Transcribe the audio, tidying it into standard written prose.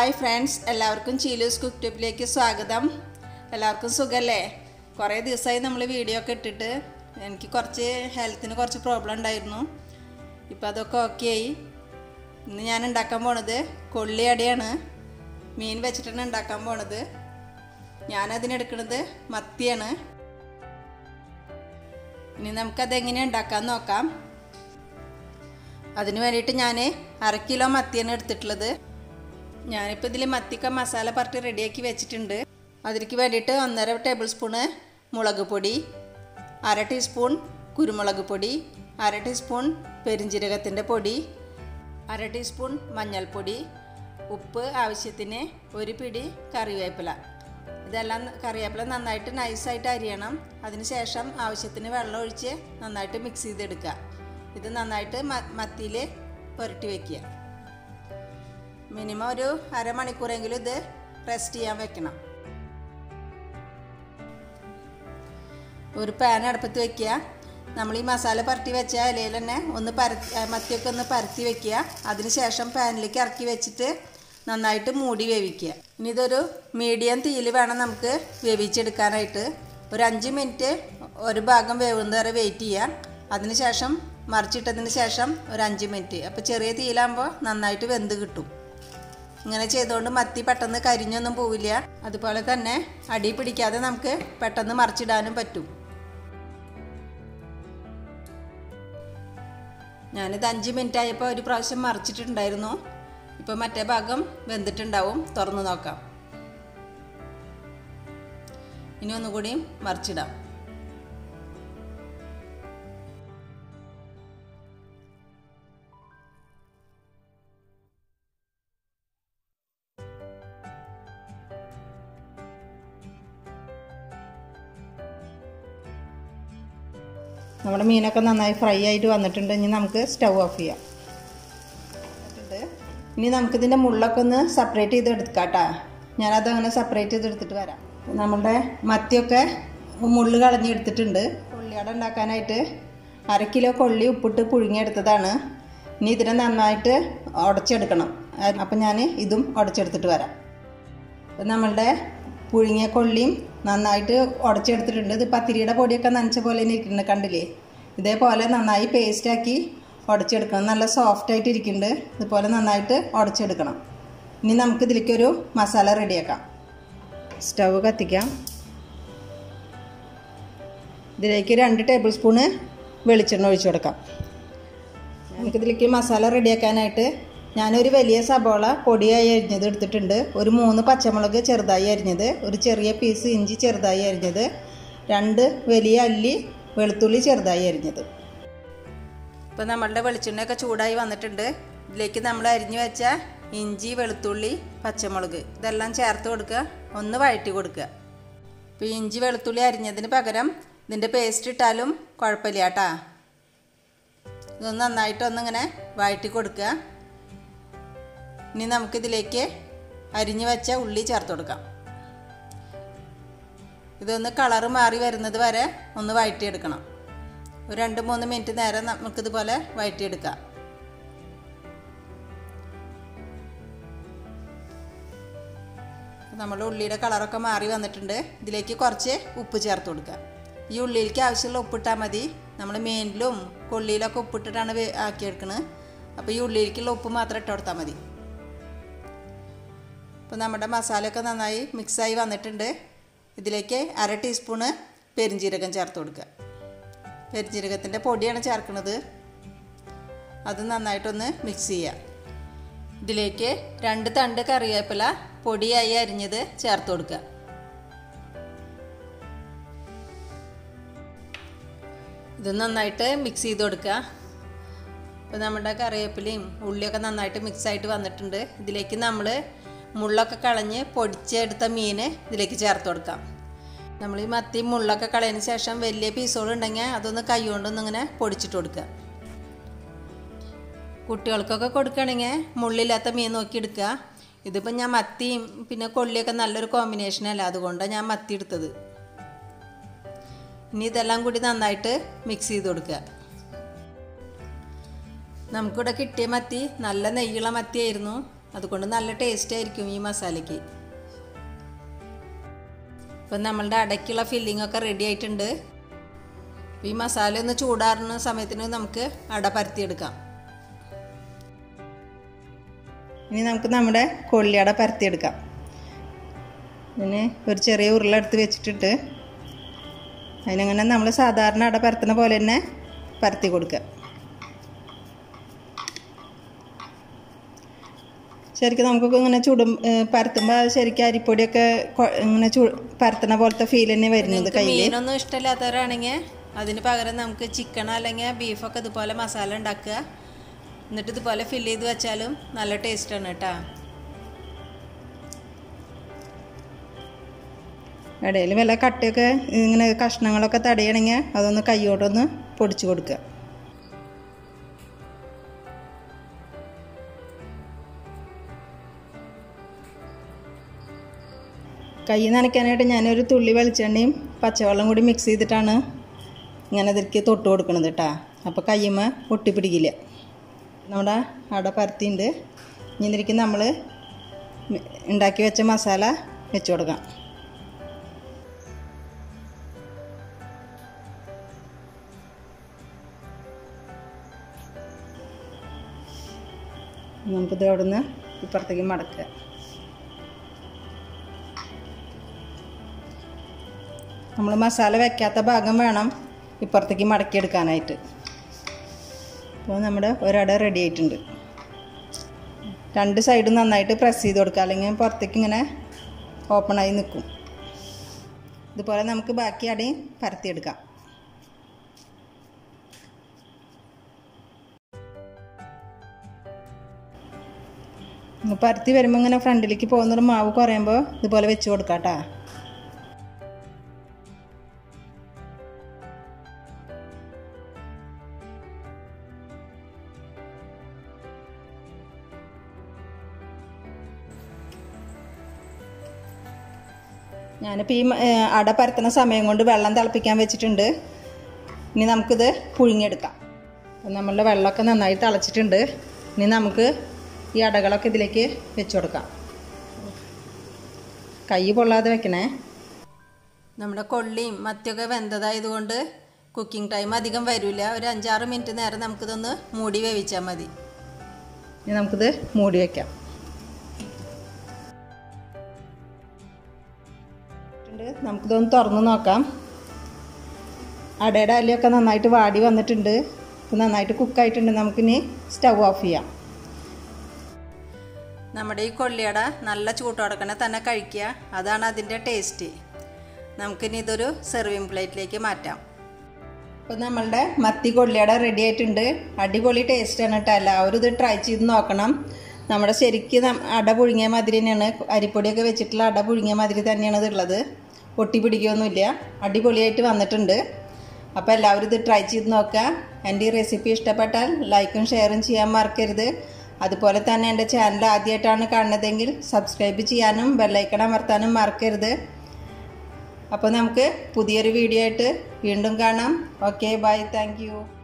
Hi friends, എല്ലാവർക്കും ചീലൂസ് കുക്ക്ടൂബിലേക്ക് സ്വാഗതം. എല്ലാവർക്കും സുഖമല്ലേ? കുറേ ദിവസമായി നമ്മൾ വീഡിയോ ഒക്കെ ഇട്ടിട്ട്. എനിക്ക് കുറച്ച് ഹെൽത്തിന് കുറച്ച് പ്രോബ്ലം ഉണ്ടായിരുന്നു. ഇപ്പോൾ അതൊക്കെ ഓക്കെ ആയി. ഇന്ന് ഞാൻ ഉണ്ടാക്കാൻ പോണത് കൊള്ളിയടയാണ്. മീൻ വെച്ചിട്ടാണ് ഉണ്ടാക്കാൻ പോണത്. ഞാനതിനെടുക്കുന്നത് മത്തിയാണ്. ഇനി നമുക്കതെങ്ങനെയാണ് ഉണ്ടാക്കാൻ നോക്കാം. അതിന് വേണ്ടിയിട്ട് ഞാൻ 1/2 കിലോ മത്തിയാണ് എടുത്തിട്ടുള്ളത്. ഞാനിപ്പോൾ ഇതിൽ മത്തിക്ക മസാല പുരട്ടി റെഡിയാക്കി വെച്ചിട്ടുണ്ട്. അതിലേക്ക് വേണ്ടിയിട്ട് 1.5 ടേബിൾ സ്പൂണ് മുളക് പൊടി, 1/2 ടീസ്പൂൺ കുരുമുളക് പൊടി, 1/2 ടീസ്പൂൺ പെരിഞ്ജീരകത്തിൻ്റെ പൊടി, 1/2 ടീസ്പൂൺ മഞ്ഞൾപ്പൊടി, ഉപ്പ് ആവശ്യത്തിന്, 1 പിടി കറിവേപ്പില. ഇതെല്ലാം കറിവേപ്പില നന്നായിട്ട് നൈസായിട്ട് അരിയണം. അതിനുശേഷം ആവശ്യത്തിന് വെള്ളം ഒഴിച്ച് നന്നായിട്ട് മിക്സ് ചെയ്തെടുക്കുക. ഇത് നന്നായിട്ട് മത്തിയിൽ പുരട്ടി വയ്ക്കുക. മിനിമം ഒരു അരമണിക്കൂറെങ്കിലും ഇത് റെസ്റ്റ് ചെയ്യാൻ വെക്കണം. ഒരു പാൻ അടുപ്പത്ത് വയ്ക്കുക. നമ്മൾ ഈ മസാല പരട്ടി വെച്ച ഇലയിൽ തന്നെ മത്തിയൊക്കെ ഒന്ന് പരത്തി വയ്ക്കുക. അതിനുശേഷം പാനിലേക്ക് ഇറക്കി വെച്ചിട്ട് നന്നായിട്ട് മൂടി വേവിക്കുക. ഇനി ഇതൊരു മീഡിയം തീയിൽ വേണം നമുക്ക് വേവിച്ചെടുക്കാനായിട്ട്. ഒരു 5 മിനിറ്റ് ഒരു ഭാഗം വേവുന്നത് വരെ വെയിറ്റ് ചെയ്യുക. അതിനുശേഷം മറിച്ചിട്ടതിന് ശേഷം ഒരു 5 മിനിറ്റ്. അപ്പോൾ ചെറിയ തീയിലാകുമ്പോൾ നന്നായിട്ട് വെന്ത് കിട്ടും. ഇങ്ങനെ ചെയ്തുകൊണ്ട് മത്തി പെട്ടെന്ന് കരിഞ്ഞൊന്നും പോവില്ല. അതുപോലെ തന്നെ അടി പിടിക്കാതെ നമുക്ക് പെട്ടെന്ന് മറിച്ചിടാനും പറ്റും. ഞാനിത് 5 മിനിറ്റ് ആയപ്പോൾ ഒരു പ്രാവശ്യം മറിച്ചിട്ടുണ്ടായിരുന്നു. ഇപ്പോൾ മറ്റേ ഭാഗം വെന്തിട്ടുണ്ടാവും. തുറന്ന് നോക്കാം. ഇനി ഒന്നുകൂടിയും മറിച്ചിടാം. നമ്മുടെ മീനൊക്കെ നന്നായി ഫ്രൈ ആയിട്ട് വന്നിട്ടുണ്ട്. ഇനി നമുക്ക് സ്റ്റൗ ഓഫ് ചെയ്യാം. ഇനി നമുക്കിതിൻ്റെ മുള്ളൊക്കെ ഒന്ന് സെപ്പറേറ്റ് ചെയ്ത് എടുക്കാം കേട്ടോ. ഞാനത് അങ്ങനെ സെപ്പറേറ്റ് ചെയ്തെടുത്തിട്ട് വരാം. നമ്മളുടെ മത്തിയൊക്കെ മുള്ള് കളഞ്ഞെടുത്തിട്ടുണ്ട്. കൊള്ളിയട ഉണ്ടാക്കാനായിട്ട് 1/2 കിലോ കൊള്ളി ഉപ്പിട്ട് പുഴുങ്ങിയെടുത്തതാണ്. ഇനി ഇതിനെ നന്നായിട്ട് ഉടച്ചെടുക്കണം. അപ്പം ഞാൻ ഇതും ഉടച്ചെടുത്തിട്ട് വരാം. അപ്പം നമ്മളുടെ പുഴുങ്ങിയ കൊള്ളിയും നന്നായിട്ട് ഉടച്ചെടുത്തിട്ടുണ്ട്. ഇത് പത്തിരിയുടെ പൊടിയൊക്കെ നനച്ച പോലെ തന്നെ ഇരിക്കുന്നുണ്ട്, കണ്ടില്ലേ? ഇതേപോലെ നന്നായി പേസ്റ്റാക്കി ഉടച്ചെടുക്കണം. നല്ല സോഫ്റ്റായിട്ട് ഇരിക്കുന്നുണ്ട്. ഇതുപോലെ നന്നായിട്ട് ഉടച്ചെടുക്കണം. ഇനി നമുക്കിതിലേക്കൊരു മസാല റെഡിയാക്കാം. സ്റ്റൗ കത്തിക്കാം. ഇതിലേക്ക് 2 ടേബിൾ സ്പൂണ് വെളിച്ചെണ്ണ ഒഴിച്ചു കൊടുക്കാം. നമുക്കിതിലേക്ക് മസാല റെഡിയാക്കാനായിട്ട് ഞാനൊരു വലിയ സബോള പൊടിയായി അരിഞ്ഞത് എടുത്തിട്ടുണ്ട്. ഒരു 3 പച്ചമുളക് ചെറുതായി അരിഞ്ഞത്, ഒരു ചെറിയ പീസ് ഇഞ്ചി ചെറുതായി അരിഞ്ഞത്, 2 വലിയ അല്ലി വെളുത്തുള്ളി ചെറുതായി അരിഞ്ഞത്. ഇപ്പോൾ നമ്മളുടെ വെളിച്ചെണ്ണയൊക്കെ ചൂടായി വന്നിട്ടുണ്ട്. ഇതിലേക്ക് നമ്മൾ അരിഞ്ഞു വെച്ച ഇഞ്ചി, വെളുത്തുള്ളി, പച്ചമുളക് ഇതെല്ലാം ചേർത്ത് കൊടുക്കുക. ഒന്ന് വഴറ്റി കൊടുക്കുക. ഇപ്പോൾ ഇഞ്ചി വെളുത്തുള്ളി അരിഞ്ഞതിന് പകരം ഇതിൻ്റെ പേസ്റ്റ് ഇട്ടാലും കുഴപ്പമില്ല കേട്ടോ. ഇതൊന്ന് നന്നായിട്ടൊന്നിങ്ങനെ വഴറ്റി കൊടുക്കുക. ഇനി നമുക്കിതിലേക്ക് അരിഞ്ഞു വെച്ച ഉള്ളി ചേർത്ത് കൊടുക്കാം. ഇതൊന്ന് കളറ് മാറി വരുന്നത് വരെ ഒന്ന് വഴറ്റിയെടുക്കണം. ഒരു 2-3 മിനിറ്റ് നേരം നമുക്കിതുപോലെ വഴറ്റിയെടുക്കാം. നമ്മുടെ ഉള്ളിയുടെ കളറൊക്കെ മാറി വന്നിട്ടുണ്ട്. ഇതിലേക്ക് കുറച്ച് ഉപ്പ് ചേർത്ത് കൊടുക്കുക. ഈ ഉള്ളിയിലേക്ക് ആവശ്യമുള്ള ഉപ്പിട്ടാൽ മതി. നമ്മൾ മീനിലും കൊള്ളിയിലൊക്കെ ഉപ്പിട്ടിട്ടാണ് ആക്കിയെടുക്കുന്നത്. അപ്പോൾ ഈ ഉള്ളിയിലേക്കുള്ള ഉപ്പ് മാത്രം ഇട്ട് കൊടുത്താൽ മതി. അപ്പോൾ നമ്മുടെ മസാലയൊക്കെ നന്നായി മിക്സായി വന്നിട്ടുണ്ട്. ഇതിലേക്ക് 1/2 ടീസ്പൂണ് പെരിഞ്ജീരകം ചേർത്ത് കൊടുക്കുക. പെരിഞ്ജീരകത്തിൻ്റെ പൊടിയാണ് ചേർക്കുന്നത്. അത് നന്നായിട്ടൊന്ന് മിക്സ് ചെയ്യുക. ഇതിലേക്ക് 2 തണ്ട് കറിവേപ്പില പൊടിയായി അരിഞ്ഞത് ചേർത്ത് കൊടുക്കുക. ഇത് നന്നായിട്ട് മിക്സ് ചെയ്ത് കൊടുക്കുക. അപ്പോൾ നമ്മുടെ കറിവേപ്പിലയും ഉള്ളിയൊക്കെ നന്നായിട്ട് മിക്സായിട്ട് വന്നിട്ടുണ്ട്. ഇതിലേക്ക് നമ്മൾ മുള്ളൊക്കെ കളഞ്ഞ് പൊടിച്ചെടുത്ത മീൻ ഇതിലേക്ക് ചേർത്ത് കൊടുക്കാം. നമ്മൾ ഈ മത്തി മുള്ളൊക്കെ കളഞ്ഞതിന് ശേഷം വലിയ പീസുകളുണ്ടെങ്കിൽ അതൊന്ന് കൈ കൊണ്ടൊന്നിങ്ങനെ പൊടിച്ചിട്ട് കൊടുക്കുക. കുട്ടികൾക്കൊക്കെ കൊടുക്കുകയാണെങ്കിൽ മുള്ളില്ലാത്ത മീൻ നോക്കി എടുക്കുക. ഇതിപ്പോൾ ഞാൻ മത്തിയും പിന്നെ കൊള്ളിയൊക്കെ നല്ലൊരു കോമ്പിനേഷനല്ല, അതുകൊണ്ടാണ് ഞാൻ മത്തി എടുത്തത്. ഇനി ഇതെല്ലാം കൂടി നന്നായിട്ട് മിക്സ് ചെയ്ത് കൊടുക്കുക. നമുക്കിവിടെ കിട്ടിയ മത്തി നല്ല നെയ്യുള്ള മത്തിയായിരുന്നു. അതുകൊണ്ട് നല്ല ടേസ്റ്റ് ആയിരിക്കും ഈ മസാലയ്ക്ക്. ഇപ്പം നമ്മളുടെ അടയ്ക്കുള്ള ഫില്ലിംഗ് ഒക്കെ റെഡി ആയിട്ടുണ്ട്. ഈ മസാല ഒന്ന് ചൂടാറുന്ന സമയത്തിന് നമുക്ക് അട പരത്തിയെടുക്കാം. ഇനി നമുക്ക് നമ്മുടെ കൊള്ളിയട പരത്തിയെടുക്കാം. ഇതിന് ഒരു ചെറിയ ഉരുളെടുത്ത് വെച്ചിട്ടിട്ട് അതിനങ്ങനെ നമ്മൾ സാധാരണ അട പരത്തുന്ന പോലെ തന്നെ പരത്തി കൊടുക്കുക. ശരിക്കും നമുക്കൊക്കെ ഇങ്ങനെ പരത്തുമ്പോൾ ശരിക്കും അരിപ്പൊടിയൊക്കെ ഇങ്ങനെ പരത്തുന്ന പോലത്തെ ഫീൽ തന്നെ വരുന്നത്. മീനൊന്നും ഇഷ്ടമില്ലാത്തവരാണെങ്കിൽ അതിന് പകരം നമുക്ക് ചിക്കൻ അല്ലെങ്കിൽ ബീഫൊക്കെ ഇതുപോലെ മസാല ഉണ്ടാക്കുക, എന്നിട്ട് ഇതുപോലെ ഫില്ല് ചെയ്ത് വെച്ചാലും നല്ല ടേസ്റ്റാണ് കേട്ടോ. ഇടയിൽ വല്ല കട്ടയൊക്കെ ഇങ്ങനെ കഷ്ണങ്ങളൊക്കെ തടയണമെങ്കിൽ അതൊന്ന് കൈയോട്ടൊന്ന് പൊടിച്ചു കൊടുക്കുക. കൈ നനയ്ക്കാനായിട്ട് ഞാനൊരു തുള്ളി വെളിച്ചെണ്ണയും പച്ചവെള്ളം കൂടി മിക്സ് ചെയ്തിട്ടാണ് ഇങ്ങനെ ഇതിലേക്ക് തൊട്ട് കൊടുക്കണത് കേട്ടോ. അപ്പോൾ കയ്യുമ്മ ഒട്ടിപ്പിടിക്കില്ല. നമ്മുടെ അട പരത്തിണ്ട്. ഇനി ഇതിലേക്ക് നമ്മൾ ഉണ്ടാക്കി വെച്ച മസാല വെച്ച് കൊടുക്കാം. നമുക്കിത് അവിടെ നിന്ന് ഇപ്പുറത്തേക്ക് മടക്കുക. നമ്മൾ മസാല വെക്കാത്ത ഭാഗം വേണം ഇപ്പുറത്തേക്ക് മടക്കിയെടുക്കാനായിട്ട്. അപ്പോൾ നമ്മുടെ ഒരട റെഡി ആയിട്ടുണ്ട്. രണ്ട് സൈഡും നന്നായിട്ട് പ്രസ് ചെയ്ത് കൊടുക്കുക, അല്ലെങ്കിൽ പുറത്തേക്ക് ഇങ്ങനെ ഓപ്പണായി നിൽക്കും. ഇതുപോലെ നമുക്ക് ബാക്കി അടയും പരത്തിയെടുക്കാം. പരത്തി വരുമ്പോൾ ഇങ്ങനെ ഫ്രണ്ടിലേക്ക് പോകുന്നൊരു മാവ് കുറയുമ്പോൾ ഇതുപോലെ വെച്ച് കൊടുക്കാം കേട്ടോ. ഞാനിപ്പോൾ ഈ അട പരത്തുന്ന സമയം കൊണ്ട് വെള്ളം തിളപ്പിക്കാൻ വെച്ചിട്ടുണ്ട്. ഇനി നമുക്കിത് പുഴുങ്ങിയെടുക്കാം. നമ്മളുടെ വെള്ളമൊക്കെ നന്നായി തിളച്ചിട്ടുണ്ട്. ഇനി നമുക്ക് ഈ അടകളൊക്കെ ഇതിലേക്ക് വെച്ച് കൊടുക്കാം. കൈ പൊള്ളാതെ വെക്കണേ. നമ്മുടെ കൊള്ളിയും മത്തിയൊക്കെ വെന്തതായതുകൊണ്ട് കുക്കിംഗ് ടൈം അധികം വരില്ല. ഒരു 5-6 മിനിറ്റ് നേരം നമുക്കിതൊന്ന് മൂടി വേവിച്ചാൽ മതി. ഇനി നമുക്കിത് മൂടി വയ്ക്കാം. നമുക്കിതൊന്ന് തുറന്ന് നോക്കാം. അടയുടെ അലയൊക്കെ നന്നായിട്ട് വാടി വന്നിട്ടുണ്ട്. നന്നായിട്ട് കുക്കായിട്ടുണ്ട്. നമുക്കിനി സ്റ്റൗ ഓഫ് ചെയ്യാം. നമ്മുടെ ഈ കൊള്ളിയട നല്ല ചൂട്ടോടക്കണെ തന്നെ കഴിക്കുക. അതാണ് അതിൻ്റെ ടേസ്റ്റ്. നമുക്കിനി ഇതൊരു സെർവിങ് പ്ലേറ്റിലേക്ക് മാറ്റാം. അപ്പോൾ നമ്മളുടെ മത്തി കൊള്ളിയട റെഡി ആയിട്ടുണ്ട്. അടിപൊളി ടേസ്റ്റാണ് കേട്ടോ. എല്ലാവരും ഇത് ട്രൈ ചെയ്ത് നോക്കണം. നമ്മുടെ ശരിക്കും അട പുഴുങ്ങിയ മാതിരി തന്നെയാണ്. അരിപ്പൊടിയൊക്കെ വെച്ചിട്ടുള്ള അട പുഴുങ്ങിയ മാതിരി തന്നെയാണ് ഇതുള്ളത്. ഒട്ടി പിടിക്കുകയൊന്നുമില്ല. അടിപൊളിയായിട്ട് വന്നിട്ടുണ്ട്. അപ്പോൾ എല്ലാവരും ഇത് ട്രൈ ചെയ്ത് നോക്കുക. എൻ്റെ ഈ റെസിപ്പി ഇഷ്ടപ്പെട്ടാൽ ലൈക്കും ഷെയറും ചെയ്യാൻ മറക്കരുത്. അതുപോലെ തന്നെ എൻ്റെ ചാനൽ ആദ്യമായിട്ടാണ് കാണുന്നതെങ്കിൽ സബ്സ്ക്രൈബ് ചെയ്യാനും ബെല്ലൈക്കൺ അമർത്താനും മറക്കരുത്. അപ്പോൾ നമുക്ക് പുതിയൊരു വീഡിയോ ആയിട്ട് വീണ്ടും കാണാം. Okay, bye, thank U.